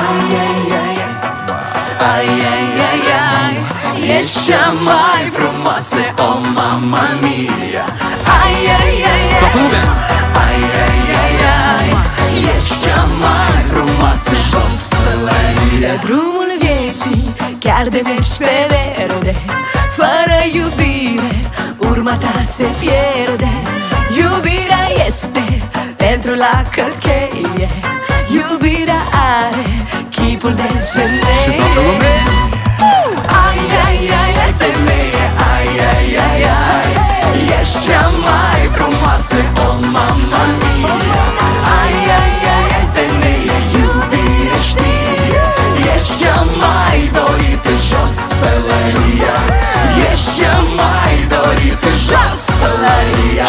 Ai, ai, ai, ai, ai, ai, ai, ești cea mai frumoasă, oh mamma mia. Ai, ai, ai, ai, ai, ai, ai, ai, ești cea mai frumoasă, jos pălăria. Pe drumul vieții chiar de mergi pe verde, fără iubire urma ta se pierde. Iubirea este pentru la călcheie, iubirea are chipul de femeie. Ai, ai, ai, ai, femeie, ai, ai, ai, ai, ești cea mai frumoasă, oh mamma mia. Ai, ai, ai, ai, femeie, iubire știe, ești cea mai dorită, jos pălăria. Ești cea mai dorită, jos pălăria.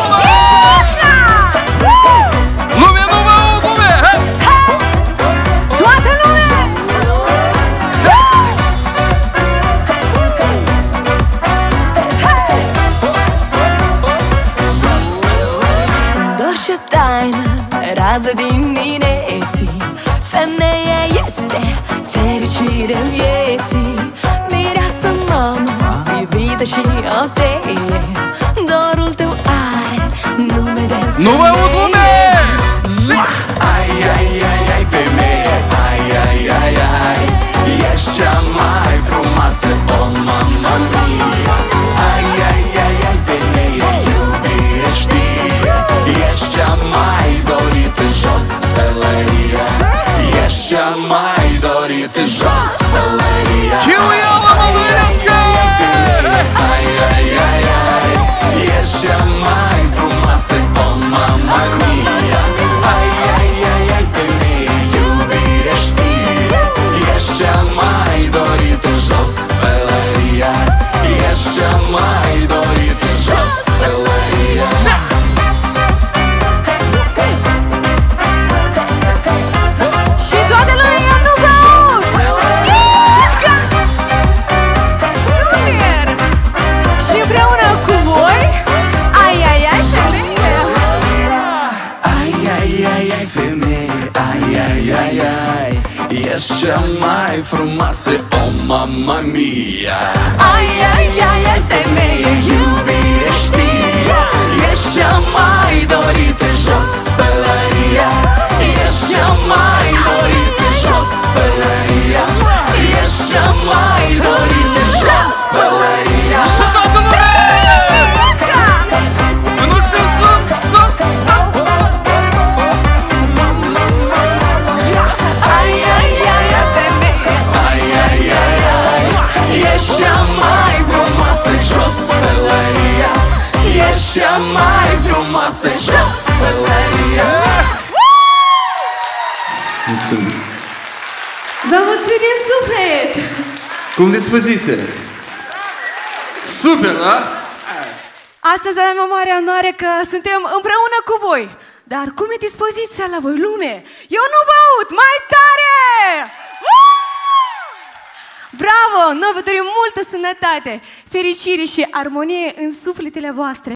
Rază dimineții, femeia este fericirea vieții. Mireasă mamă, iubită și o teie, dorul tău are nume de femeie. Nu mă aud, lume! Ai, ai, ai, ai, femeie, ai, ai, ai, ai, ești cea mai frumoasă, oh mamma mia. Ai, ai, ai, ai, femeie, iubire știe, ești cea mai dorită, jos pălăria. Ești cea mai dorită, jos pălăria. Ai, ai, ai, ai, ești cea mai frumoasă, oh mamma mia. Ai, ai, ai, ai, femeie, iubire știe, ești cea mai dorită, jos pălăria. Ești cea mai dorită, jos pălăria. Ești cea mai frumoasă, oh mamma mia. Ai, ai, ai, ai, femeie, iubire știe, ești cea mai dorită, jos pălăria. Ești cea mai dorită, jos pălăria. Ești cea mai dorită, jos pălăria. Și toată lumea! Mânuțe în sus, sus, sus! Ești cea mai frumoasă, jos pălăria. Ești cea mai frumoasă, jos pălăria. Mulțumim. Vă mulțumim din suflet! Cum dispoziție? Super, da? Astăzi avem o mare onoare că suntem împreună cu voi. Dar cum e dispoziția la voi, lume? Eu nu vă aud! Mai tare! Bravo! Noi vă dorim multă sănătate, fericire și armonie în sufletele voastre.